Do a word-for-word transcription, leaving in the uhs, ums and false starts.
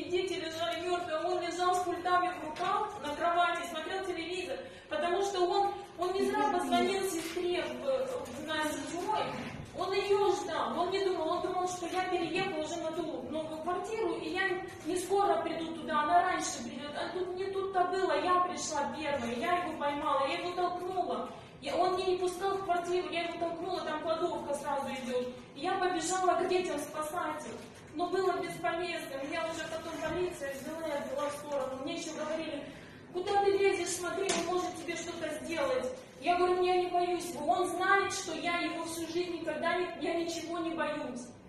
и дети лежали мертвые, а он лежал с пультами в руках на кровати, смотрел телевизор, потому что он, он не зря позвонил сестре в, на седьмой, он ее ждал, он не думал, он думал, что я переехала уже на ту новую квартиру, и я не скоро приду туда, она раньше придет, а тут не тут-то было, я пришла первая, я его поймала, я его толкнула. Я, он мне не пускал в квартиру, я его толкнула, там кладовка сразу идет. И я побежала к детям спасать их. Но было бесполезно. Меня уже потом полиция взяла и отвела в сторону. Мне еще говорили, куда ты лезешь, смотри, он может тебе что-то сделать. Я говорю, я не боюсь его. Он знает, что я его всю жизнь никогда не, я ничего не боюсь.